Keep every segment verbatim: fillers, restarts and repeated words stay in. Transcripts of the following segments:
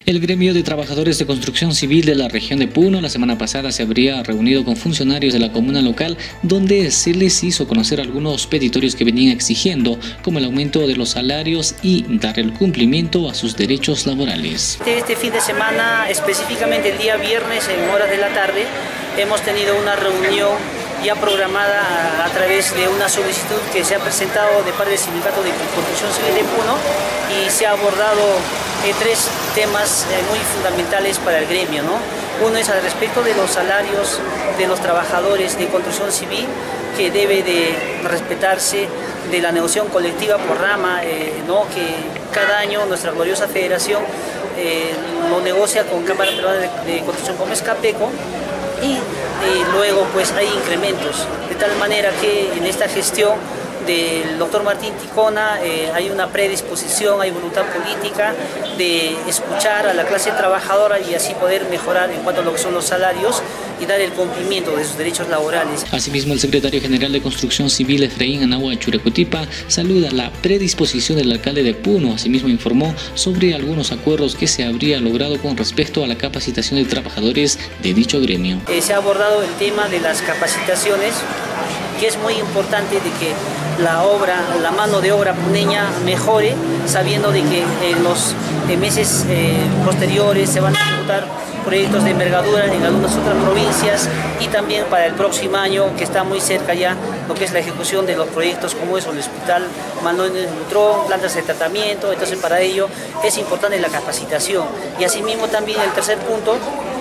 El gremio de trabajadores de construcción civil de la región de Puno la semana pasada se habría reunido con funcionarios de la comuna local, donde se les hizo conocer algunos petitorios que venían exigiendo, como el aumento de los salarios y dar el cumplimiento a sus derechos laborales. Este fin de semana, específicamente el día viernes en horas de la tarde, hemos tenido una reunión ya programada a, a través de una solicitud que se ha presentado de parte del Sindicato de Construcción Civil de Puno, y se ha abordado eh, tres temas eh, muy fundamentales para el gremio, ¿no? Uno es al respecto de los salarios de los trabajadores de construcción civil, que debe de respetarse de la negociación colectiva por rama, eh, ¿no? Que cada año nuestra gloriosa federación eh, lo negocia con Cámara Peruana de, de Construcción como es CAPECO, y eh, luego pues hay incrementos, de tal manera que en esta gestión del doctor Martín Ticona eh, hay una predisposición, hay voluntad política de escuchar a la clase trabajadora y así poder mejorar en cuanto a lo que son los salarios y dar el cumplimiento de sus derechos laborales. Asimismo, el secretario general de Construcción Civil, Efraín Anahua Churecutipa, saluda la predisposición del alcalde de Puno. Asimismo, informó sobre algunos acuerdos que se habría logrado con respecto a la capacitación de trabajadores de dicho gremio. Eh, se ha abordado el tema de las capacitaciones, que es muy importante de que la obra, la mano de obra puneña mejore, sabiendo de que en los meses eh, posteriores se van a ejecutar proyectos de envergadura en algunas otras provincias, y también para el próximo año, que está muy cerca ya, lo que es la ejecución de los proyectos como es el Hospital Manuel Neutrón, plantas de tratamiento. Entonces para ello es importante la capacitación. Y asimismo también el tercer punto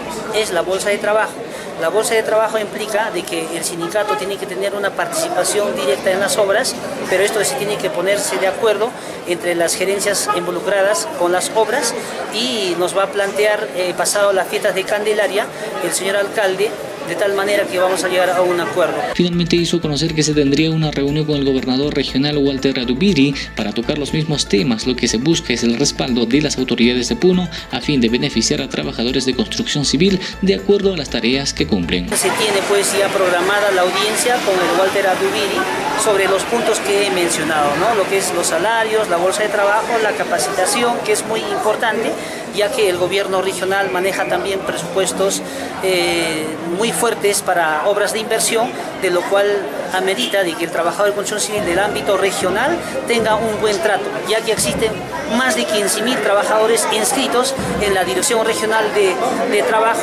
es la bolsa de trabajo. La bolsa de trabajo implica de que el sindicato tiene que tener una participación directa en las obras, pero esto sí tiene que ponerse de acuerdo entre las gerencias involucradas con las obras, y nos va a plantear, eh, pasado las fiestas de Candelaria, el señor alcalde, de tal manera que vamos a llegar a un acuerdo. Finalmente hizo conocer que se tendría una reunión con el gobernador regional Walter Radubiri para tocar los mismos temas. Lo que se busca es el respaldo de las autoridades de Puno a fin de beneficiar a trabajadores de construcción civil de acuerdo a las tareas que cumplen. Se tiene pues ya programada la audiencia con el Walter Radubiri sobre los puntos que he mencionado, ¿no? Lo que es los salarios, la bolsa de trabajo, la capacitación, que es muy importante, ya que el gobierno regional maneja también presupuestos eh, muy fuertes para obras de inversión, de lo cual amerita de que el trabajador de construcción civil del ámbito regional tenga un buen trato, ya que existen más de quince mil trabajadores inscritos en la Dirección Regional de, de Trabajo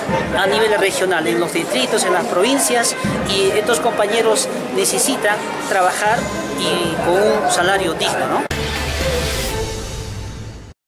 a nivel regional, en los distritos, en las provincias, y estos compañeros necesitan trabajar y con un salario digno, ¿no?